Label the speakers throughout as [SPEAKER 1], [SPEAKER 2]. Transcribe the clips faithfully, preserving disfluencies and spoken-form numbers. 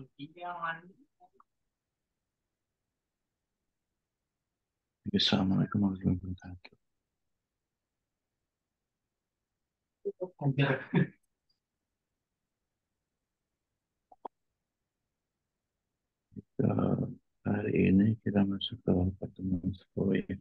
[SPEAKER 1] Assalamualaikum warahmatullahi wabarakatuh. Eh, Hari ini kita masuk ke pertemuan sepuluh ya.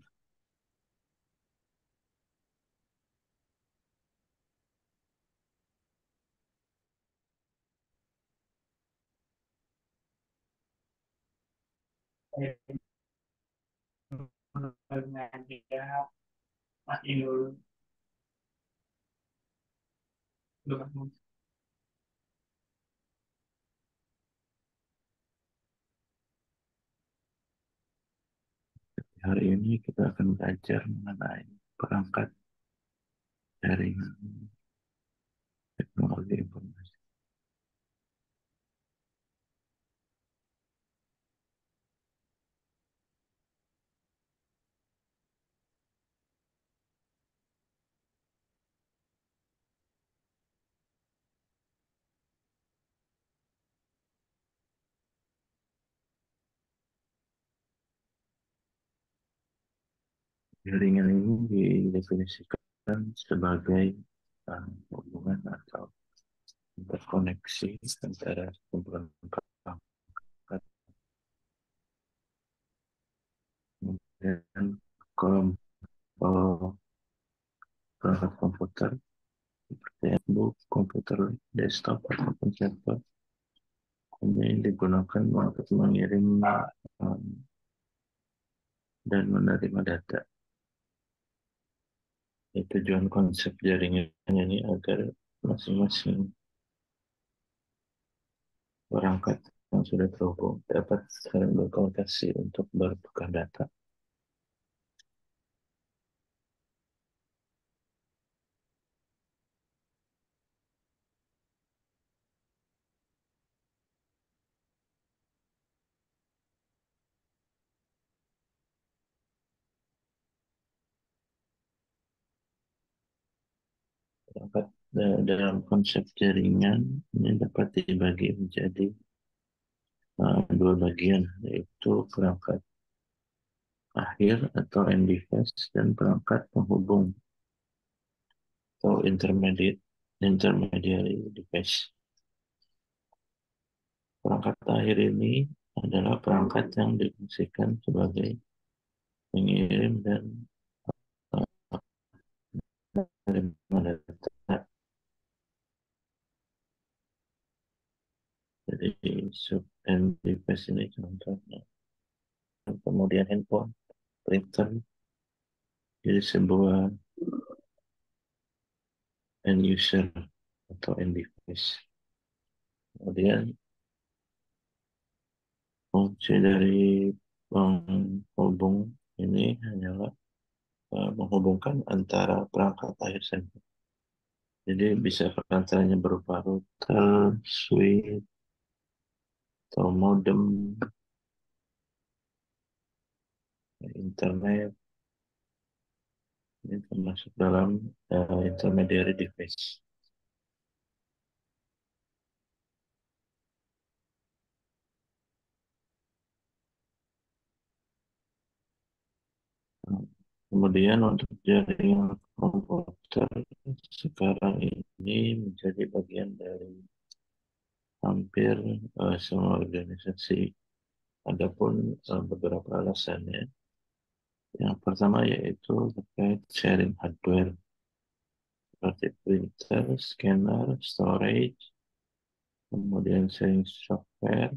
[SPEAKER 1] Hari ini kita akan belajar mengenai perangkat jaringan teknologi informasi. Jaringan ini didefinisikan sebagai uh, hubungan atau interkoneksi antara kumpulan perangkat dan kelompok perangkat komputer seperti notebook, komputer desktop ataupun server. Ini digunakan untuk mengirim um, dan menerima data. Ya, tujuan konsep jaringan ini agar masing-masing perangkat yang sudah terhubung dapat saling berkomunikasi untuk bertukar data. Perangkat eh, dalam konsep jaringan ini dapat dibagi menjadi uh, dua bagian, yaitu perangkat akhir atau end device dan perangkat penghubung atau intermediate intermediary device. Perangkat akhir ini adalah perangkat yang difungsikan sebagai pengirim dan penerima data. Jadi sub and device ini contohnya. Kemudian handphone, printer, jadi sebuah end user atau end device. Kemudian fungsi dari penghubung ini hanyalah uh, menghubungkan antara perangkat akhir saja. Jadi bisa perantaranya berupa router, switch, atau modem, internet, ini termasuk dalam uh, intermediary device. Kemudian untuk jaringan komputer sekarang ini menjadi bagian dari hampir uh, semua organisasi. Adapun uh, beberapa alasannya. Yang pertama yaitu terkait sharing hardware seperti printer, scanner, storage, kemudian sharing software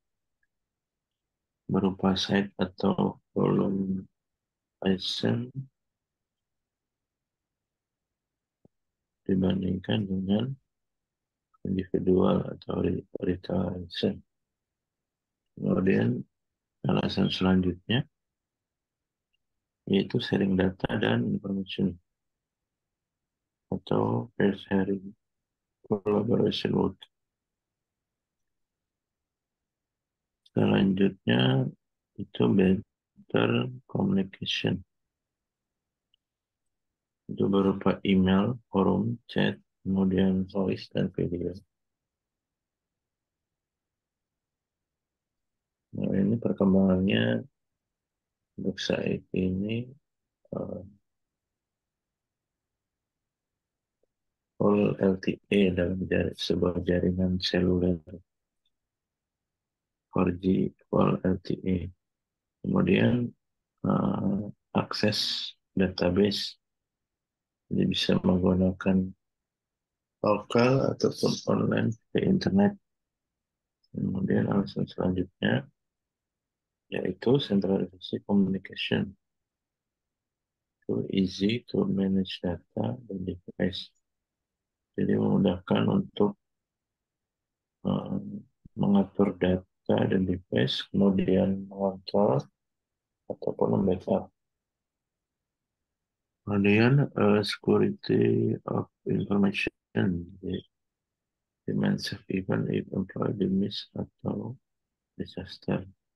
[SPEAKER 1] berupa site atau volume license dibandingkan dengan individual atau retail license. Kemudian alasan selanjutnya yaitu sharing data dan information atau peer sharing collaboration work. Selanjutnya itu better communication. Itu berupa email, forum, chat, kemudian voice dan video. ini perkembangannya untuk saat ini uh, full L T E dalam jar sebuah jaringan seluler empat G full L T E. Kemudian uh, akses database, jadi bisa menggunakan lokal ataupun online ke internet. Kemudian alasan selanjutnya yaitu centralisasi communication, to easy to manage data dan device. Jadi memudahkan untuk uh, mengatur data dan device, kemudian mengontrol ataupun membackup. Kemudian uh, security of information, jadi dimensi event if employee miss atau disaster.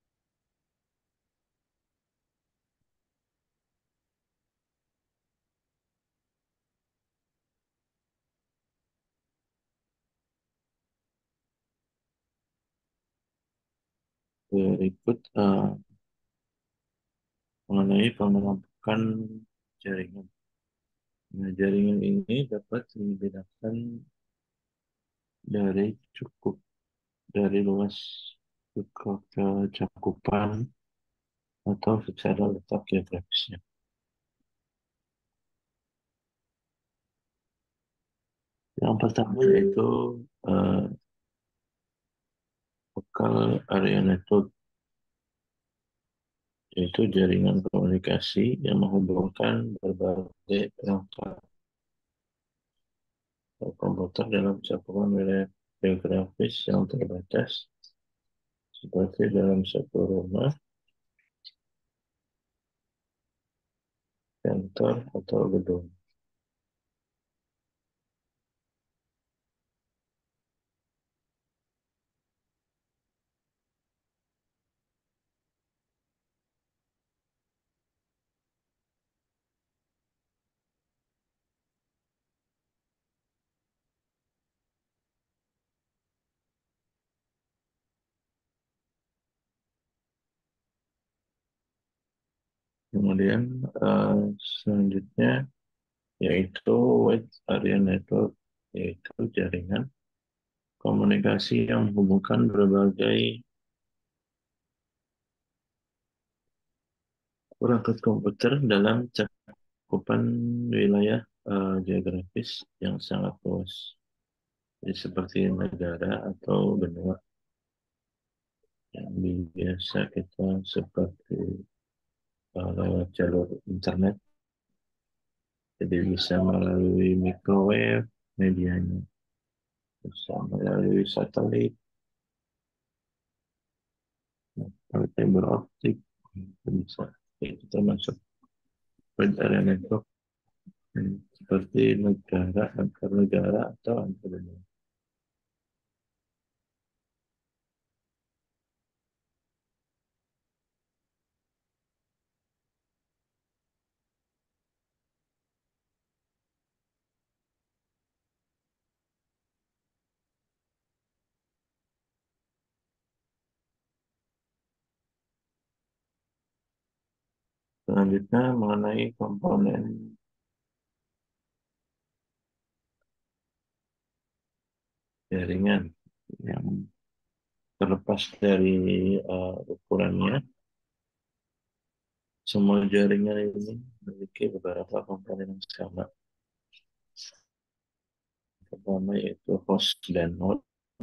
[SPEAKER 1] Berikut uh, mengenai pengelompokan jaringan. Nah, jaringan ini dapat dibedakan dari cukup dari luas cukup cakupan atau secara letak geografisnya. Yang pertama yaitu uh, local area network, yaitu jaringan komunikasi yang menghubungkan berbagai perangkat komputer dalam cakupan wilayah geografis yang terbatas, seperti dalam satu rumah, kantor, atau gedung. Kemudian uh, selanjutnya yaitu wide area network, yaitu jaringan komunikasi yang menghubungkan berbagai perangkat komputer dalam cakupan wilayah uh, geografis yang sangat luas. Jadi seperti negara atau benua yang biasa kita seperti uh, lewat jalur internet, jadi bisa melalui microwave medianya, bisa melalui satelit, melalui fiber optik, bisa. Itu termasuk wide area network, hmm, seperti negara antar negara atau antar benua. Selanjutnya mengenai komponen jaringan yang terlepas dari uh, ukurannya, semua jaringan ini memiliki beberapa komponen yang sama. Pertama yaitu host dan node,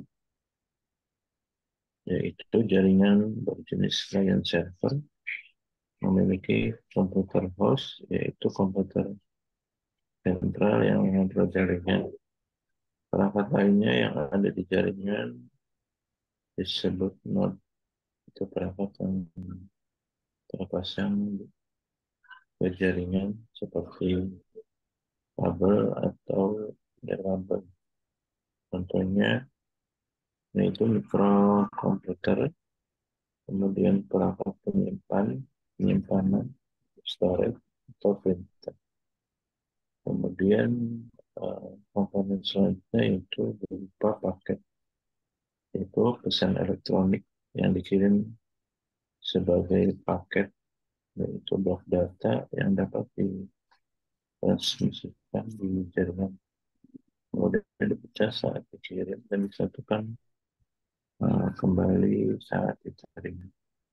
[SPEAKER 1] yaitu jaringan berjenis client server memiliki komputer host, yaitu komputer sentral yang mengontrol jaringan. Perangkat lainnya yang ada di jaringan disebut node, itu perangkat yang terpasang ke jaringan seperti kabel atau tidak kabel. Contohnya yaitu mikrokomputer, kemudian perangkat penyimpan, penyimpanan, storage, atau printer. Kemudian uh, komponen selanjutnya itu berupa paket, yaitu pesan elektronik yang dikirim sebagai paket, yaitu blok data yang dapat ditransmisikan di jaringan. Kemudian dipecah saat dikirim dan disatukan uh, kembali saat diterima.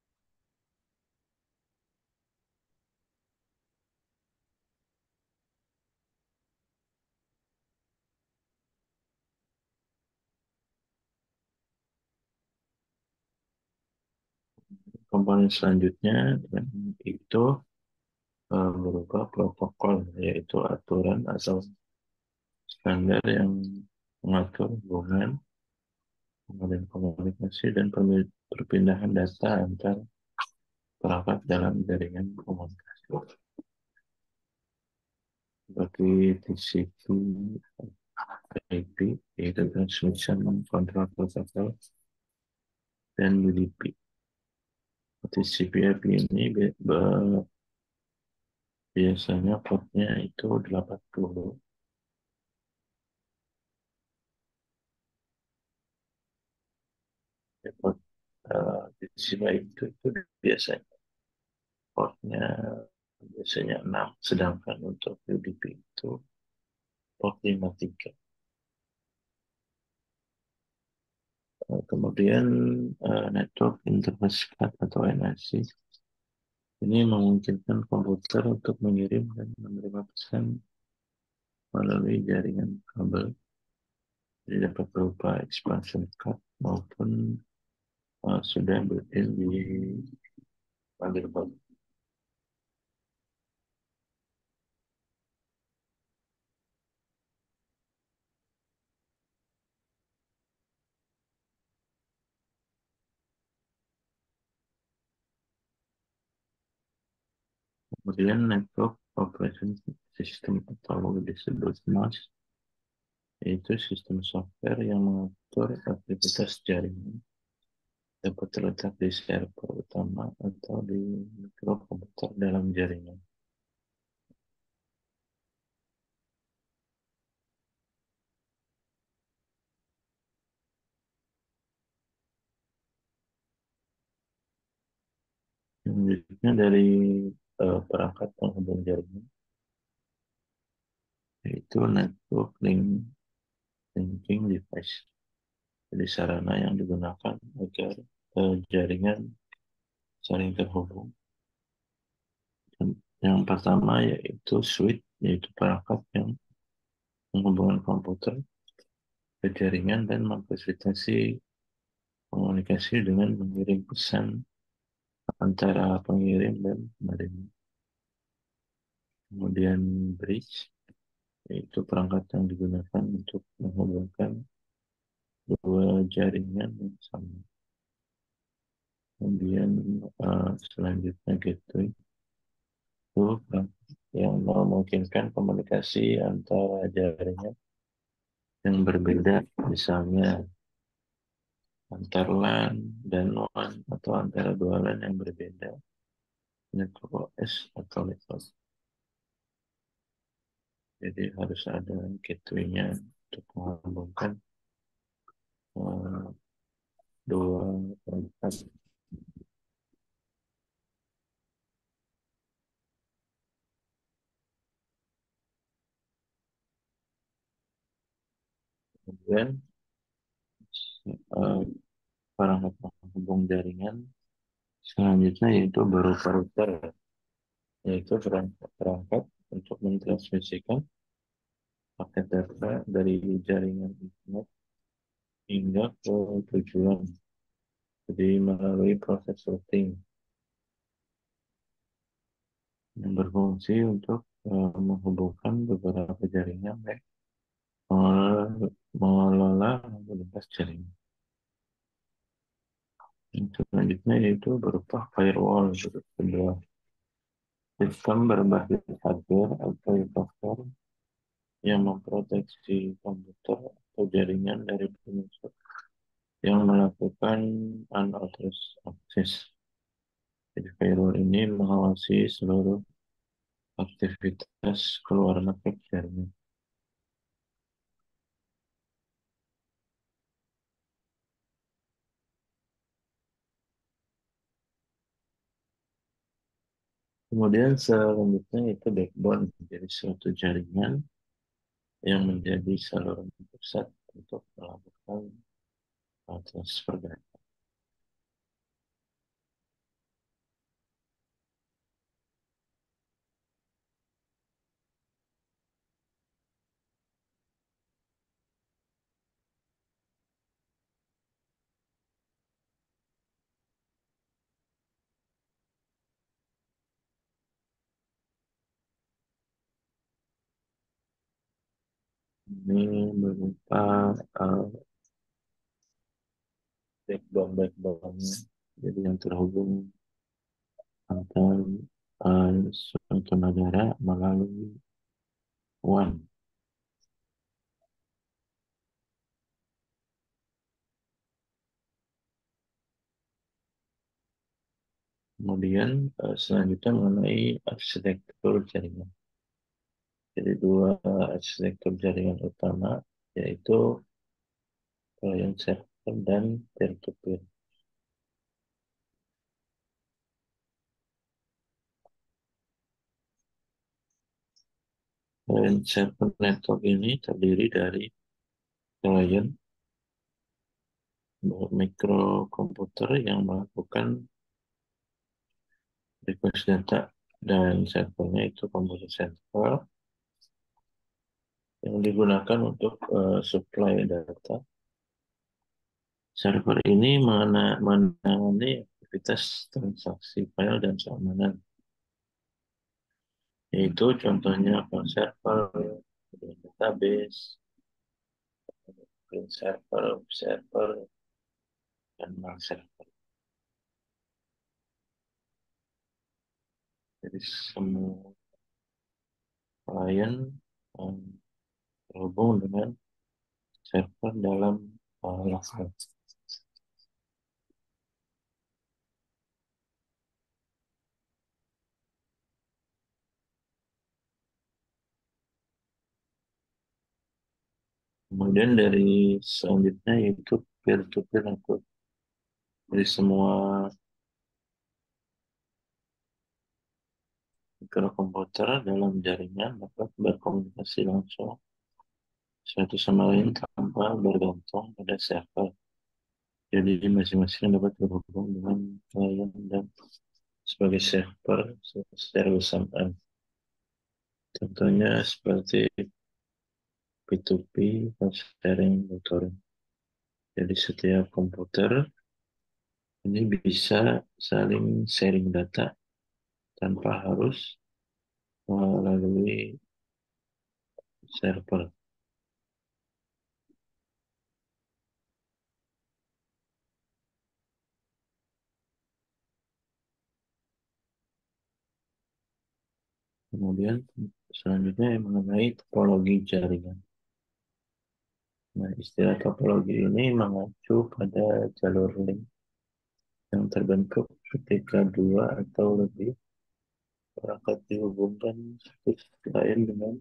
[SPEAKER 1] Komponen selanjutnya yang itu uh, berupa protokol, yaitu aturan atau standar yang mengatur hubungan, kemudian komunikasi dan perpindahan data antar perangkat dalam jaringan komunikasi. Seperti T C P, I P, yaitu Transmission Control Protocol, dan U D P. T C P I P ini biasanya portnya itu delapan puluh. Ya, port uh, T C P I P itu, itu biasanya portnya biasanya enam, sedangkan untuk U D P itu port lima puluh tiga. Uh, kemudian uh, Network Interface Card atau N I C ini memungkinkan komputer untuk mengirim dan menerima pesan melalui jaringan kabel. Jadi dapat berupa expansion card maupun uh, sudah built-in di motherboard. Kemudian network operation system atau disebut N O S, yaitu sistem software yang mengatur aktivitas jaringan, dapat terletak di server utama atau di mikrokomputer dalam jaringan. Selanjutnya dari uh, perangkat penghubung jaringan, yaitu network link, linking device. Jadi sarana yang digunakan agar uh, jaringan saling terhubung. Yang pertama yaitu switch, yaitu perangkat yang menghubungkan komputer ke jaringan dan memfasilitasi komunikasi dengan mengirim pesan antara pengirim dan penerima. Kemudian bridge, yaitu perangkat yang digunakan untuk menghubungkan dua jaringan yang sama. Kemudian uh, selanjutnya gateway, itu yang memungkinkan komunikasi antara jaringan yang berbeda, misalnya antar LAN dan WAN atau antara dua LAN yang berbeda, network O S atau network. Jadi harus ada gateway-nya untuk menghubungkan uh, dua perangkat. Kemudian uh, perangkat penghubung jaringan selanjutnya yaitu berupa router, yaitu perangkat, perangkat untuk mentransmisikan paket data dari jaringan internet hingga ke tujuan. Jadi melalui proses routing yang berfungsi untuk uh, menghubungkan beberapa jaringan baik mengelola lalu lintas jaringan. Yang selanjutnya yaitu berupa firewall, sebuah sistem berbasis hardware atau software yang memproteksi komputer atau jaringan dari penyusup yang melakukan unauthorized access. Jadi firewall ini mengawasi seluruh aktivitas keluar masuk jaringan. Kemudian selanjutnya itu backbone, jadi suatu jaringan yang menjadi saluran pusat untuk melakukan uh, transfer data. Ini berupa uh, backbone backbone, jadi yang terhubung antar uh, suatu negara melalui WAN. Kemudian uh, selanjutnya mengenai arsitektur jaringan. Jadi dua uh, arsitektur jaringan utama yaitu client server dan peer-to-peer. Client server network ini terdiri dari klien mikrokomputer yang melakukan request data dan servernya itu komputer sentral yang digunakan untuk uh, supply data. Server ini mengena- menangani aktivitas transaksi file dan keamanan, yaitu contohnya file server, kemudian database, print server, web server, dan mail server. Jadi semua klien um, terhubung dengan server dalam uh, local. Kemudian dari selanjutnya yaitu peer-to-peer network. Jadi semua mikrokomputer dalam jaringan dapat berkomunikasi langsung satu sama lain tanpa bergantung pada server. Jadi masing-masing dapat berhubung dengan klien dan sebagai server secara bersamaan. Contohnya seperti P to P, file sharing, monitoring. Jadi setiap komputer ini bisa saling sharing data tanpa harus melalui server. Kemudian selanjutnya yang mengenai topologi jaringan. Nah, istilah topologi ini mengacu pada jalur link yang terbentuk ketika dua atau lebih perangkat dihubungkan satu lain dengan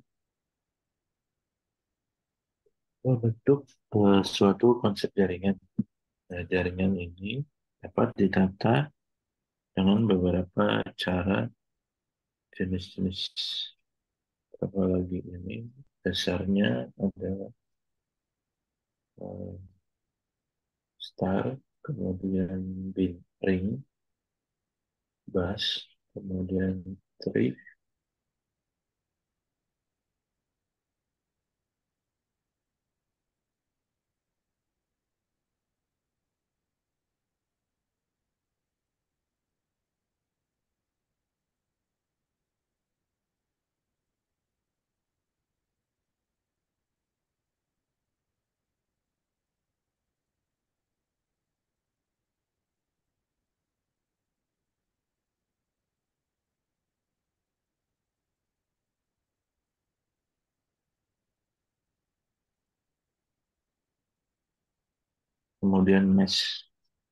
[SPEAKER 1] membentuk uh, suatu konsep jaringan. Nah, jaringan ini dapat ditata dengan beberapa cara. Jenis-jenis topologi ini dasarnya adalah uh, star, kemudian bin, ring, bus, kemudian tree, kemudian mesh.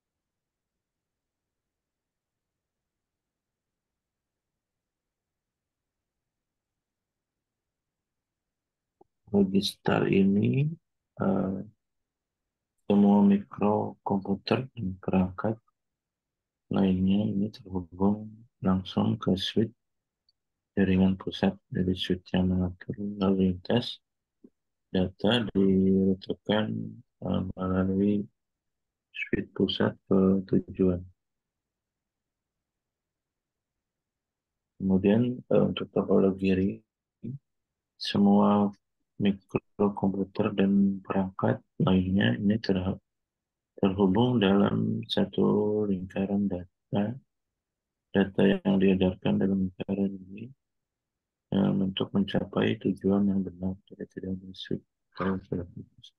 [SPEAKER 1] Bagi star ini uh, semua mikrokomputer dan perangkat lainnya ini terhubung langsung ke switch jaringan pusat dari switch yang mengatur lalu lintas. Data dirutukan eh, melalui switch pusat ke tujuan. Kemudian eh, untuk topologi ring, semua mikrokomputer dan perangkat lainnya ini ter- terhubung dalam satu lingkaran data. Data yang diedarkan dalam lingkaran ini eh, untuk mencapai tujuan yang benar, jadi tidak masuk kalau sudah putus.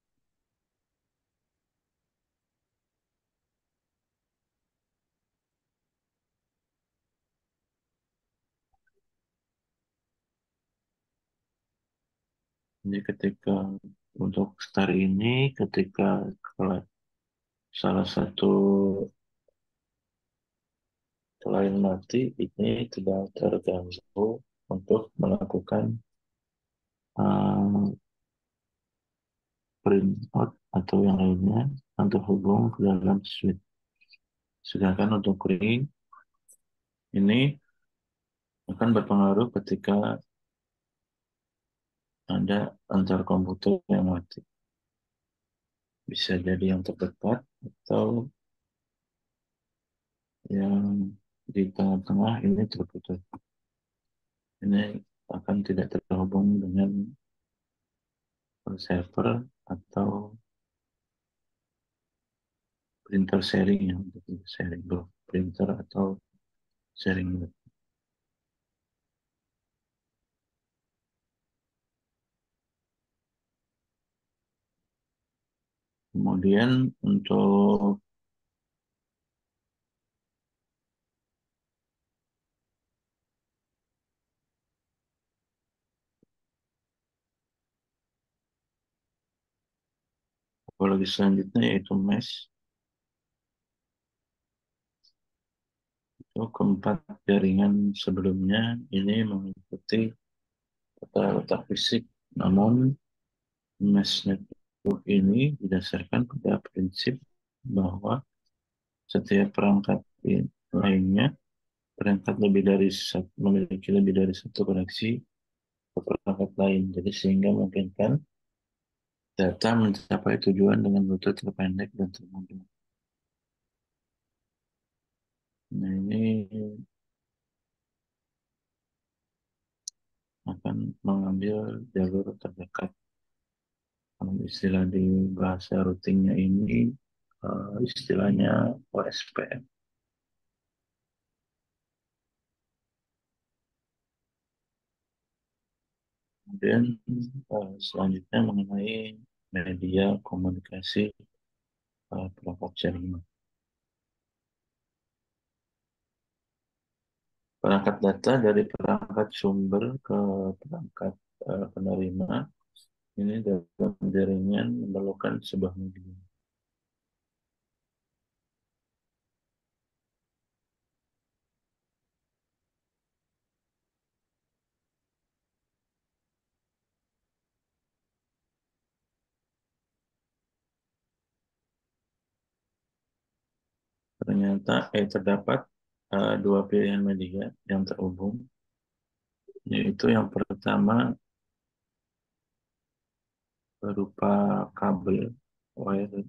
[SPEAKER 1] Jadi ketika untuk star ini, ketika kalau salah satu selain mati, ini tidak terganggu untuk melakukan uh, print out atau yang lainnya untuk hubung ke dalam switch. Sedangkan untuk ring ini akan berpengaruh ketika ada antar komputer yang mati. Bisa jadi yang terdekat atau yang di tengah-tengah ini terputus. Ini akan tidak terhubung dengan server atau printer sharing yang untuk sharing block printer atau sharing block. Kemudian untuk topologi selanjutnya yaitu mesh. Itu keempat jaringan sebelumnya ini mengikuti tata letak fisik, namun mesh network ini didasarkan pada prinsip bahwa setiap perangkat lainnya, perangkat lebih dari satu, memiliki lebih dari satu koneksi ke perangkat lain. Jadi sehingga memungkinkan data mencapai tujuan dengan rute terpendek dan termudah. Nah, ini akan mengambil jalur terdekat. Kalau istilah di bahasa routingnya ini, uh, istilahnya O S P M. Kemudian uh, selanjutnya mengenai media komunikasi uh, perangkat jaringan. Perangkat data dari perangkat sumber ke perangkat uh, penerima ini dalam jaringan memerlukan sebuah media. Ternyata eh, terdapat uh, dua pilihan media yang terhubung, yaitu yang pertama berupa kabel wire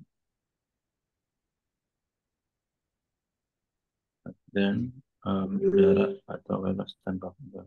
[SPEAKER 1] dan um, udara atau wireless tanpa kabel.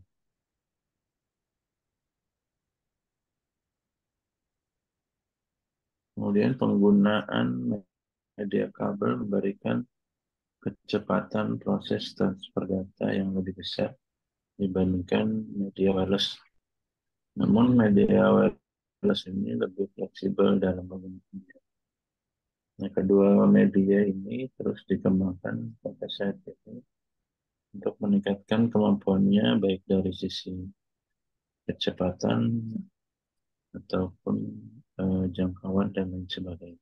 [SPEAKER 1] Kemudian penggunaan media kabel memberikan kecepatan proses transfer data yang lebih besar dibandingkan media wireless. Namun media wireless ini lebih fleksibel dalam penggunaan. Nah, kedua media ini terus dikembangkan pada saat ini untuk meningkatkan kemampuannya baik dari sisi kecepatan ataupun eh, jangkauan dan lain sebagainya.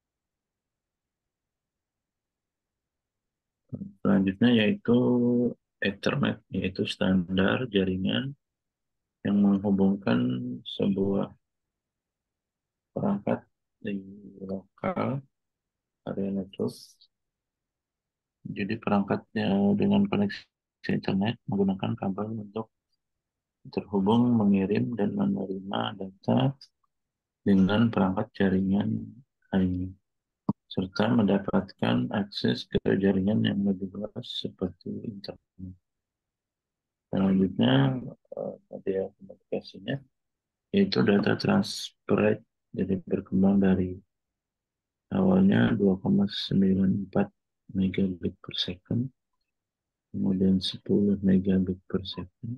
[SPEAKER 1] Selanjutnya yaitu Ethernet, yaitu standar jaringan yang menghubungkan sebuah perangkat di lokal area network. Jadi perangkatnya dengan koneksi internet menggunakan kabel untuk terhubung, mengirim, dan menerima data dengan perangkat jaringan lainnya, serta mendapatkan akses ke jaringan yang lebih luas seperti internet. Selanjutnya, eh, media komunikasinya, yaitu data transfer rate, jadi berkembang dari awalnya dua koma sembilan empat megabit per second, kemudian sepuluh megabit per second,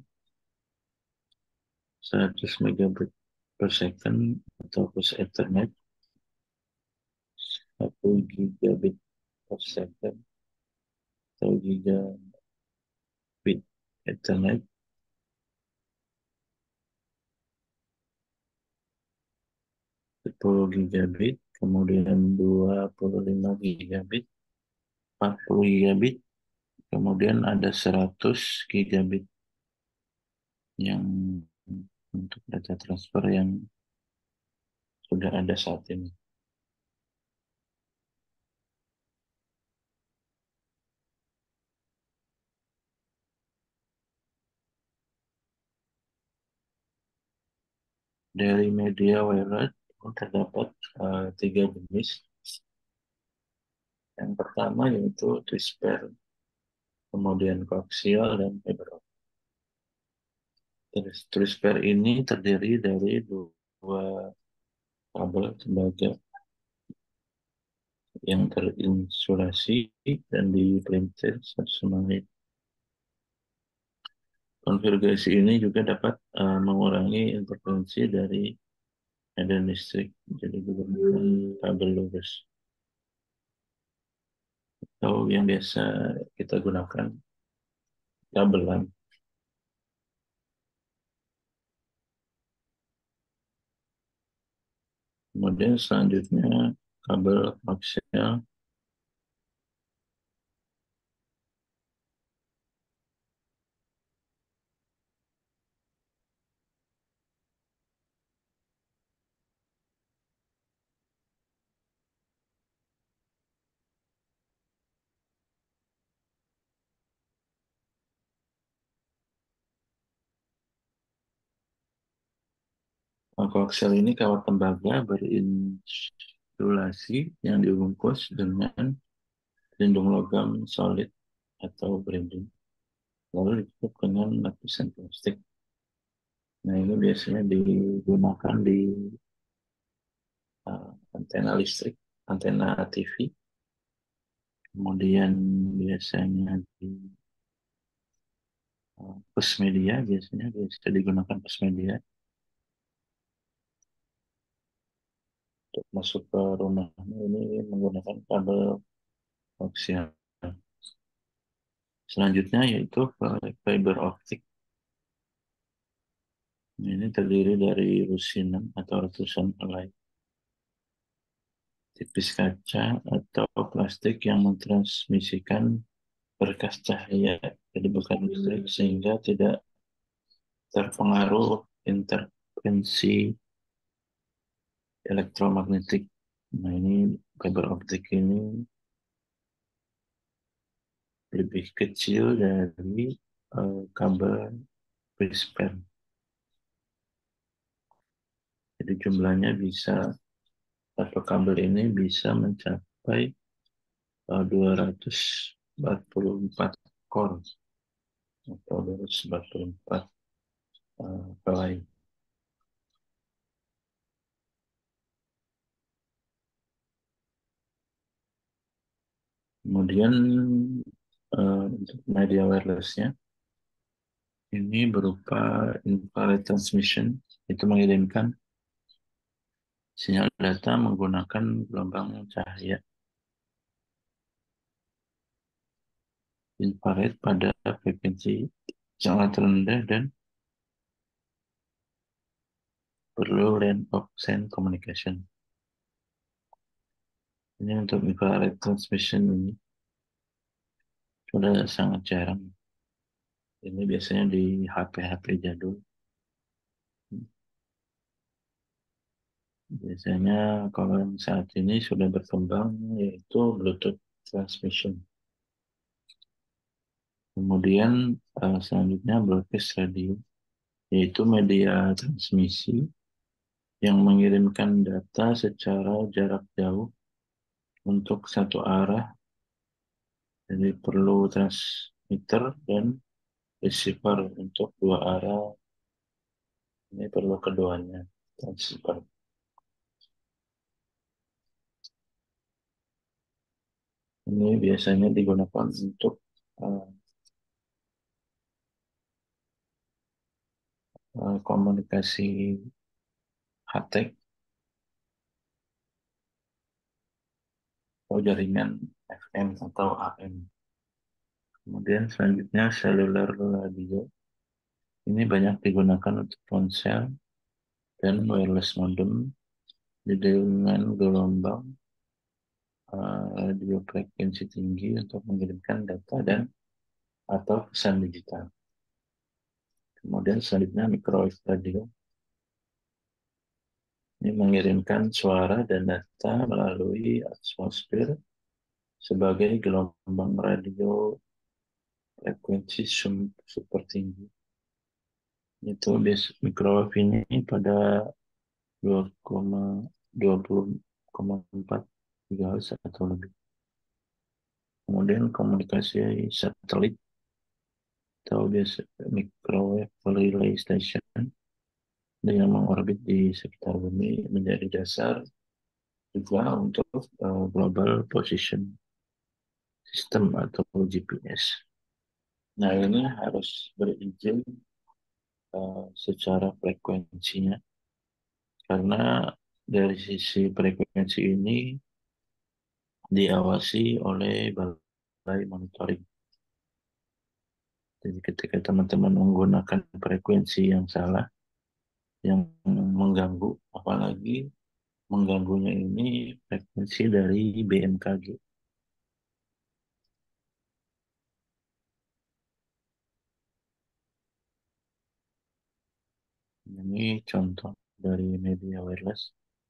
[SPEAKER 1] seratus megabit per second atau plus Ethernet, satu gigabit per second atau gigabit Ethernet, sepuluh gigabit, kemudian dua puluh lima gigabit, empat puluh gigabit, kemudian ada seratus gigabit yang untuk data transfer yang sudah ada saat ini. Dari media wireless terdapat uh, tiga jenis. Yang pertama yaitu twisper, kemudian koaksial dan fiber optik. Twisper ini terdiri dari dua kabel tembaga yang terinsulasi dan dipelintir sama lain. Konfigurasi ini juga dapat uh, mengurangi interferensi dari medan listrik, jadi menggunakan kabel lurus atau yang biasa kita gunakan kabelan. Kemudian selanjutnya kabel koaksial. Koaksial ini kawat tembaga berinsulasi yang dibungkus dengan pelindung logam solid atau berinding, lalu ditutup dengan lapisan plastik. Nah, ini biasanya digunakan di uh, antena listrik, antena T V, kemudian biasanya di uh, pos media, biasanya bisa digunakan pos media untuk masuk ke rumah. Ini menggunakan kabel koaksial. Selanjutnya yaitu fiber optik. Ini terdiri dari rusinan atau ratusan helai tipis kaca atau plastik yang mentransmisikan berkas cahaya, jadi bukan listrik, sehingga tidak terpengaruh interferensi elektromagnetik. Nah, ini fiber optik ini lebih kecil dari uh, kabel whisper. Jadi jumlahnya bisa, atau kabel ini bisa mencapai uh, dua ratus empat puluh empat core atau dua ratus empat puluh empat uh, helai. Kemudian uh, untuk media wirelessnya ini berupa infrared transmission, itu mengirimkan sinyal data menggunakan gelombang cahaya infrared pada frekuensi sangat rendah dan perlu length of sound communication. Ini untuk infrared transmission ini sudah sangat jarang. Ini biasanya di H P-H P jadul. Biasanya kalau yang saat ini sudah berkembang yaitu Bluetooth transmission. Kemudian eh, selanjutnya broadcast radio, yaitu media transmisi yang mengirimkan data secara jarak jauh untuk satu arah. Jadi perlu transmitter dan receiver untuk dua arah. Ini perlu keduanya. Transceiver. Ini biasanya digunakan untuk uh, uh, komunikasi haptik atau jaringan F M atau A M. Kemudian selanjutnya cellular radio. Ini banyak digunakan untuk ponsel dan wireless modem dengan gelombang uh, radio frekuensi tinggi untuk mengirimkan data dan atau pesan digital. Kemudian selanjutnya microwave radio. Ini mengirimkan suara dan data melalui atmosfer sebagai gelombang radio frekuensi super tinggi. Itu bias microwave ini pada dua koma dua puluh koma empat gigahertz atau lebih. Kemudian komunikasi satelit atau biasa microwave relay station yang mengorbit di sekitar bumi menjadi dasar juga untuk uh, global position system atau G P S. Nah, ini harus berizin uh, secara frekuensinya karena dari sisi frekuensi ini diawasi oleh balai monitoring. Jadi ketika teman-teman menggunakan frekuensi yang salah, yang mengganggu, apalagi mengganggunya ini frekuensi dari B M K G. Ini contoh dari media wireless.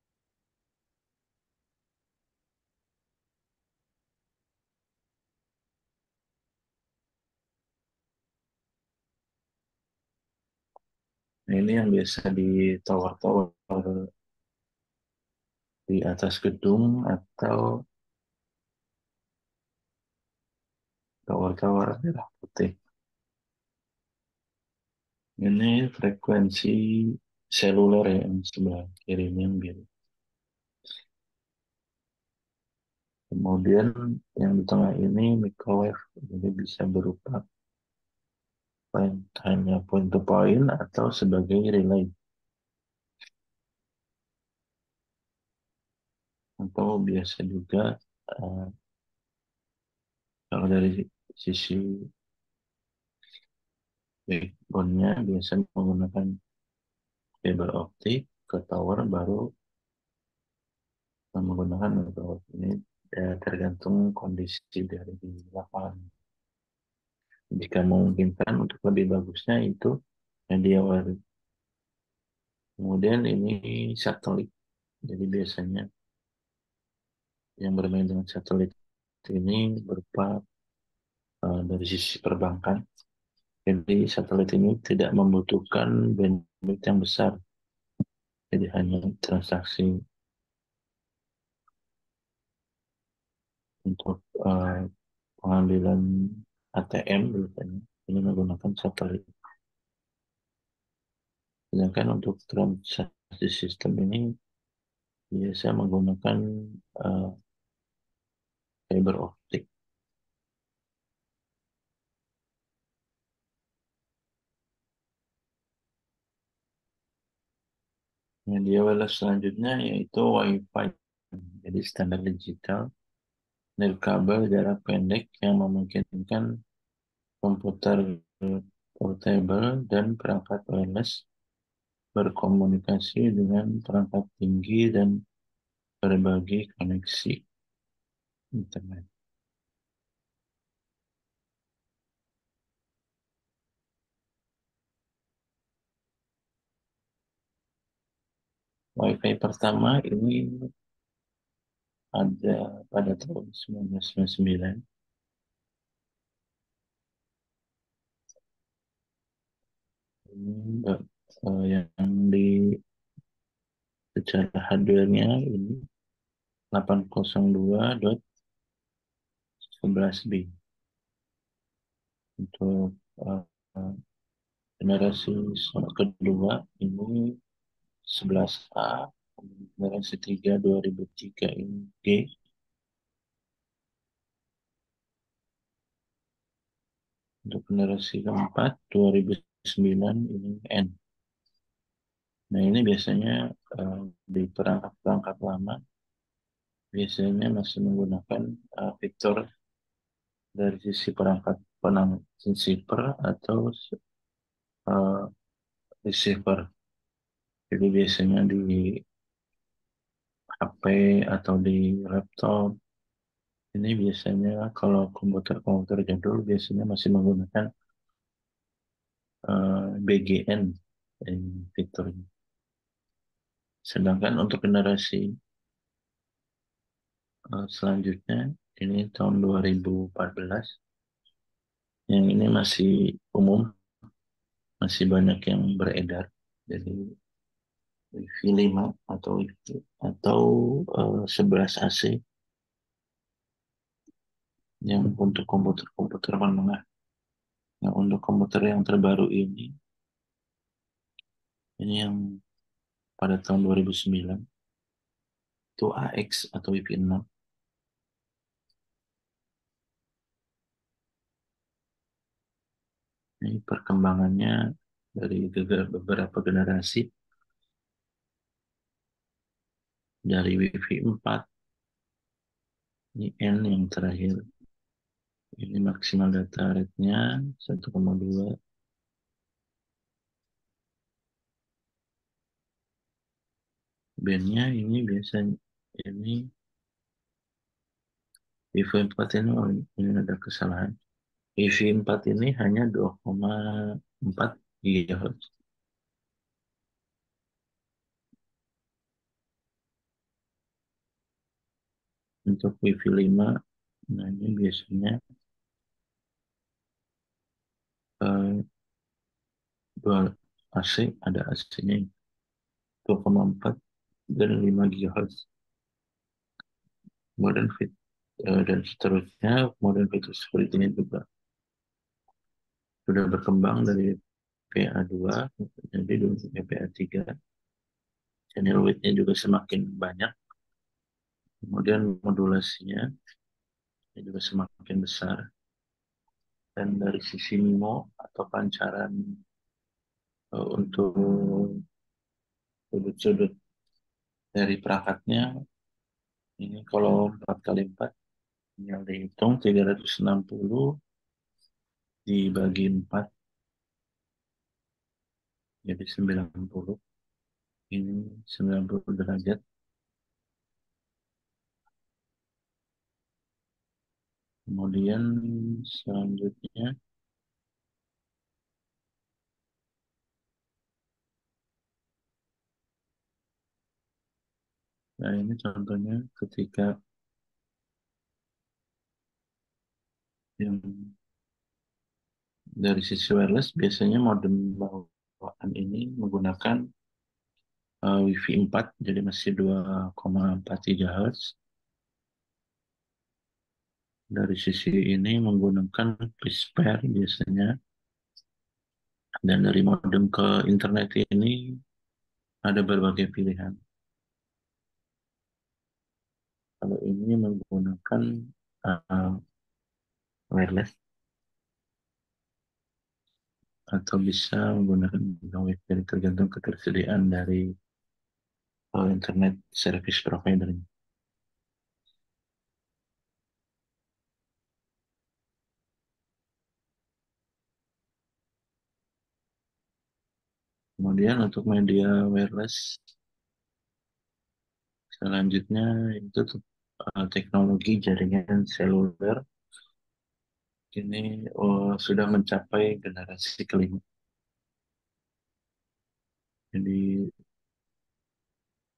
[SPEAKER 1] Nah, ini yang biasa di tower-tower di atas gedung atau tower-tower merah putih. Ini frekuensi seluler ya, yang sebelah kiri ini yang biru. Kemudian yang di tengah ini microwave, jadi bisa berupa point, hanya point to point atau sebagai relay. Atau biasa juga uh, kalau dari sisi backbone-nya biasa menggunakan fiber optik ke tower baru menggunakan microwave ini ya, tergantung kondisi dari di lapangan. Jika memungkinkan untuk lebih bagusnya itu media wireless. Kemudian ini satelit. Jadi biasanya yang bermain dengan satelit ini berupa uh, dari sisi perbankan. Jadi satelit ini tidak membutuhkan bandwidth yang besar. Jadi hanya transaksi untuk uh, pengambilan A T M biasanya ini menggunakan satelit. Sedangkan untuk transaksi sistem ini biasa menggunakan uh, fiber optik. Media wireless selanjutnya yaitu Wi-Fi. Jadi standar digital nirkabel jarak pendek yang memungkinkan komputer portable dan perangkat wireless berkomunikasi dengan perangkat tinggi dan berbagi koneksi internet. WiFi pertama ini ada pada tahun seribu sembilan ratus sembilan puluh sembilan. Ini eh, eh, yang di secara hardware-nya ini delapan nol dua dot sebelas b untuk eh, eh, generasi kedua ini sebelas A, generasi tiga dua ribu tiga ini G, untuk generasi keempat dua ribu sembilan ini N. Nah ini biasanya eh, di perangkat-perangkat lama biasanya masih menggunakan eh, fitur dari sisi perangkat penang receiver atau eh, receiver. Jadi biasanya di H P atau di laptop ini biasanya kalau komputer-komputer jadul biasanya masih menggunakan eh, B G N ini fiturnya. Sedangkan untuk generasi eh, selanjutnya ini tahun dua ribu empat belas yang ini masih umum, masih banyak yang beredar. Jadi Wi-Fi lima atau Wi-Fi atau eh, sebelas A C yang untuk komputer-komputer menengah. Nah, untuk komputer yang terbaru ini, ini yang pada tahun dua ribu sembilan, itu A X atau Wi-Fi enam. Ini perkembangannya dari beberapa generasi, dari Wi-Fi empat, ini N yang terakhir. Ini maksimal data rate-nya satu koma dua. Bandnya ini biasanya, ini Wi-Fi empat ini, oh, ini ada kesalahan. Wi-Fi empat ini hanya dua koma empat GHz. Untuk Wi-Fi lima, nah ini biasanya eh, dua A C, ada A C-nya dua koma empat dan lima GHz. Kemudian fit eh, dan seterusnya, kemudian fitur seperti ini juga sudah berkembang dari P A dua jadi ke P A tiga. Channel width-nya juga semakin banyak. Kemudian modulasinya juga semakin besar. Dan dari sisi MIMO atau pancaran eh, untuk sudut-sudut dari perangkatnya, ini kalau empat kali empat tinggal dihitung tiga ratus enam puluh dibagi empat jadi sembilan puluh. Ini sembilan puluh derajat. Kemudian selanjutnya, nah ini contohnya ketika yang dari sisi wireless biasanya modem bawaan ini menggunakan uh, Wi-Fi empat, jadi masih dua koma empat GHz. Dari sisi ini menggunakan Whisper biasanya. Dan dari modem ke internet ini ada berbagai pilihan. Kalau ini menggunakan uh, wireless atau bisa menggunakan Wi-Fi tergantung ketersediaan dari uh, internet service provider. Kemudian untuk media wireless selanjutnya itu uh, teknologi jaringan seluler ini uh, sudah mencapai generasi kelima. Jadi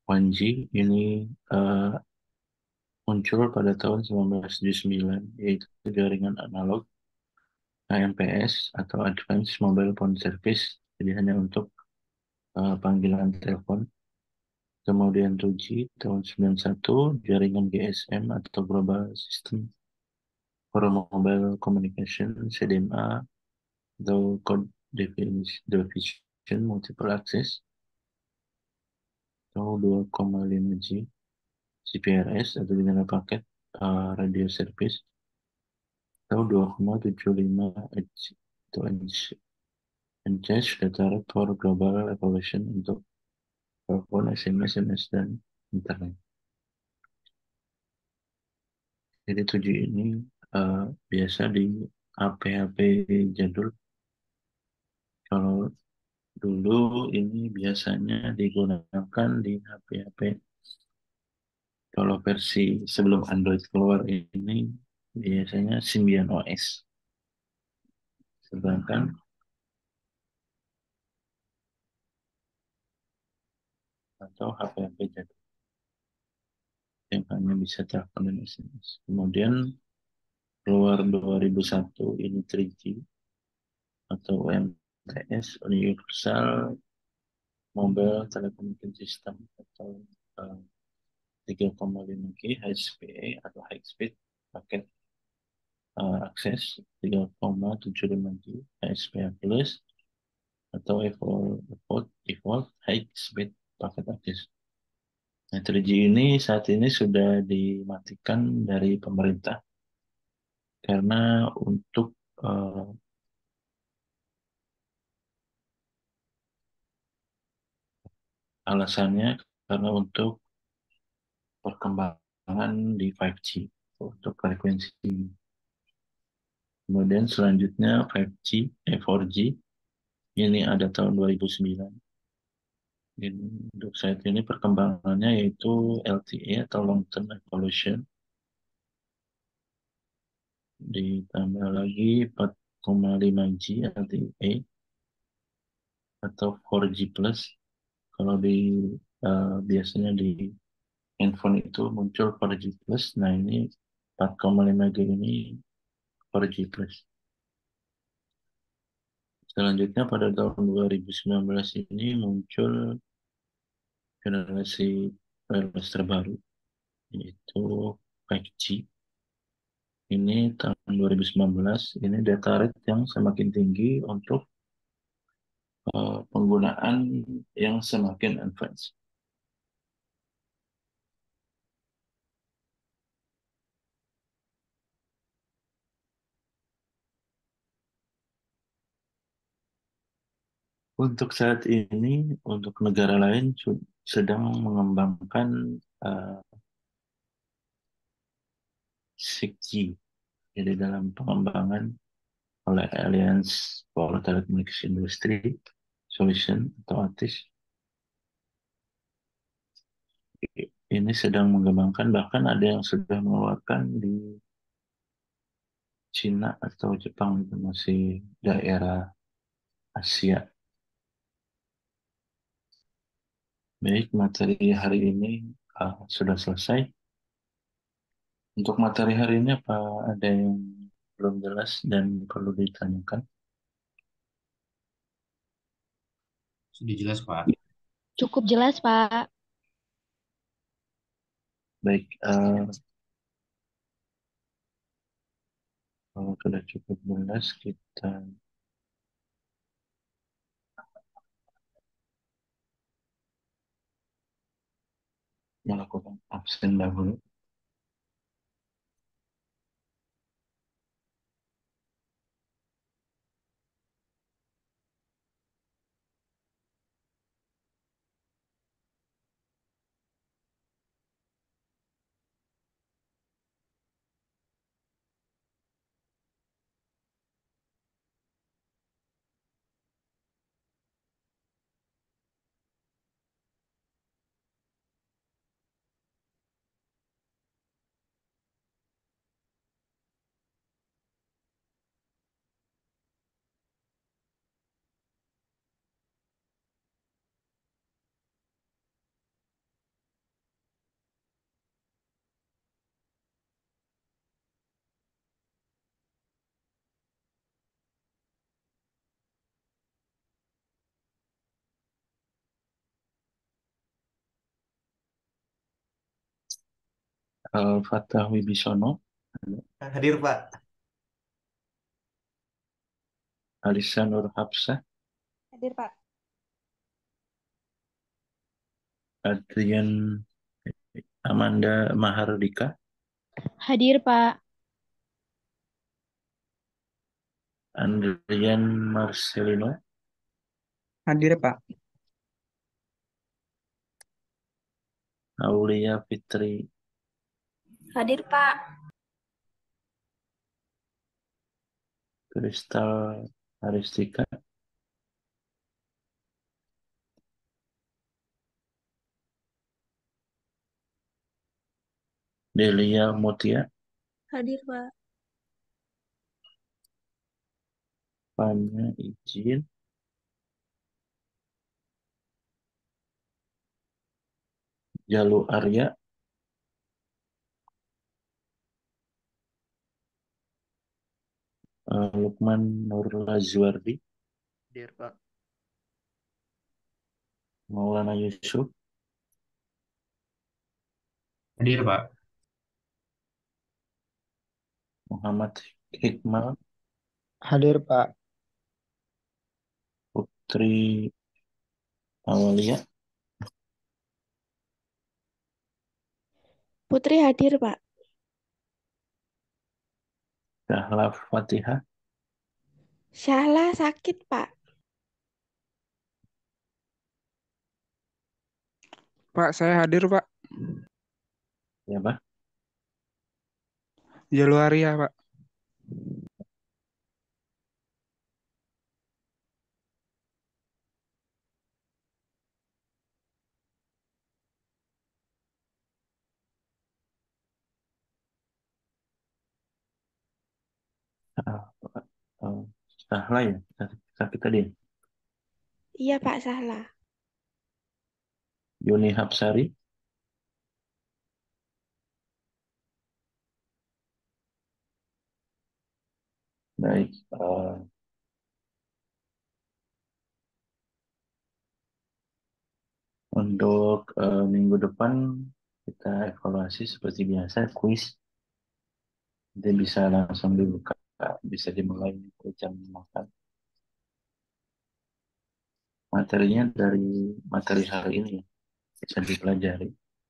[SPEAKER 1] satu G ini eh, muncul pada tahun seribu sembilan ratus tujuh puluh sembilan, yaitu jaringan analog A M P S atau Advanced Mobile Phone Service, jadi hanya untuk eh, panggilan telepon. Kemudian dua G tahun sembilan puluh satu, jaringan G S M atau Global System for Mobile Communication, C D M A, atau Code Division Multiple Access, atau dua koma lima G, C P R S atau General Packet eh, Radio Service, atau dua koma tujuh lima H atau H. Engage Data Rate for Global Evolution untuk telepon, S M S, M S, dan internet. Jadi tujuh ini eh, biasa di H P-H P jadul. Kalau dulu ini biasanya digunakan di H P-H P. Kalau versi sebelum Android keluar ini biasanya Symbian O S. Sedangkan atau H P-H P jadul yang hanya bisa telepon dan S M S. Kemudian keluar dua ribu satu ini tiga G atau U M T S, Universal Mobile Telecommunication System, atau eh, tiga koma lima G High Speed atau High Speed Packet eh, Access, tiga koma tujuh lima G High Speed Plus, atau Evolve, Evolve, Evolve High Speed Packet Access. Nah, tiga G ini saat ini sudah dimatikan dari pemerintah karena untuk eh, alasannya karena untuk perkembangan di lima G untuk frekuensi. Kemudian selanjutnya lima G, eh, empat G, ini ada tahun dua ribu sembilan. Ini, untuk saat ini perkembangannya yaitu L T E atau Long Term Evolution. Ditambah lagi empat koma lima G L T E atau empat G Plus. Kalau di eh, biasanya di handphone itu muncul empat G Plus. Nah ini empat koma lima G ini empat G Plus. Selanjutnya pada tahun dua ribu sembilan belas ini muncul generasi wireless terbaru, yaitu lima G. Ini tahun dua ribu sembilan belas, ini data rate yang semakin tinggi untuk eh, penggunaan yang semakin advance. Untuk saat ini, untuk negara lain su- sedang mengembangkan eh, enam G. Jadi dalam pengembangan oleh Alliance for Telecommunication Industry Solution atau A T I S, ini sedang mengembangkan, bahkan ada yang sudah mengeluarkan di Cina atau Jepang, itu masih daerah Asia. Baik, materi hari ini uh, sudah selesai. Untuk materi hari ini apa ada yang belum jelas dan perlu ditanyakan?
[SPEAKER 2] Sudah jelas, Pak.
[SPEAKER 3] Cukup jelas, Pak.
[SPEAKER 1] Baik, uh, kalau sudah cukup jelas, kita melakukan absen dahulu. Al-Fatah Wibisono,
[SPEAKER 2] Hadir, Pak.
[SPEAKER 1] Alisa Nur Hafsah,
[SPEAKER 3] Hadir, Pak.
[SPEAKER 1] Adrian Amanda Mahardika,
[SPEAKER 3] Hadir, Pak.
[SPEAKER 1] Andrian Marcelino,
[SPEAKER 4] Hadir, Pak.
[SPEAKER 1] Aulia Fitri,
[SPEAKER 3] Hadir, Pak.
[SPEAKER 1] Kristal Haristika, Delia Mutia,
[SPEAKER 3] Hadir, Pak.
[SPEAKER 1] Fanya izin, Jalu Arya, eh, Lukman Nur Lazuardi,
[SPEAKER 5] Hadir, Pak.
[SPEAKER 1] Maulana Yusuf,
[SPEAKER 2] Hadir, Pak.
[SPEAKER 1] Muhammad Hikmal,
[SPEAKER 4] Hadir, Pak.
[SPEAKER 1] Putri Awalia,
[SPEAKER 3] Putri hadir, Pak.
[SPEAKER 1] Dahla Fatihah,
[SPEAKER 3] Syahla sakit, Pak.
[SPEAKER 4] Pak, saya hadir, Pak.
[SPEAKER 1] ya Pak.
[SPEAKER 4] Jaluaria, Pak.
[SPEAKER 1] Ah, ah, Dahla ya, sakit, sakit tadi ya.
[SPEAKER 3] Iya, Pak, Sahla.
[SPEAKER 1] Yuni Hapsari, baik. eh, untuk eh, minggu depan kita evaluasi seperti biasa, kuis. Nanti bisa langsung dibuka, bisa dimulai dari jam makan. Materinya dari materi hari ini ya, bisa dipelajari.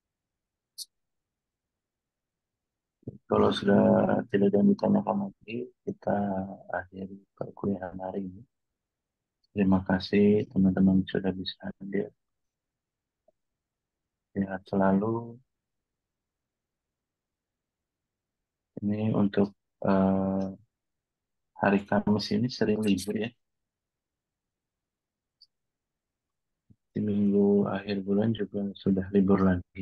[SPEAKER 1] Kalau sudah tidak ada yang ditanyakan lagi, kita akhiri perkuliahan hari ini. Terima kasih teman-teman sudah bisa hadir. Sehat selalu. Ini untuk eh, hari Kamis ini sering libur ya. Di minggu akhir bulan juga sudah libur lagi.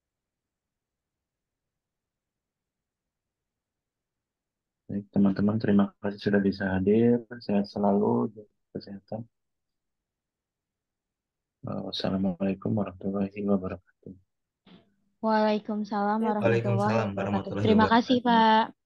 [SPEAKER 1] Baik, teman-teman, terima kasih sudah bisa hadir. Sehat selalu, jaga kesehatan. Eh, Wassalamualaikum warahmatullahi wabarakatuh.
[SPEAKER 3] Waalaikumsalam warahmatullahi
[SPEAKER 2] Waalaikumsalam
[SPEAKER 3] wabarakatuh.
[SPEAKER 2] warahmatullahi
[SPEAKER 3] Terima kasih,
[SPEAKER 2] wabarakatuh.
[SPEAKER 3] Pak.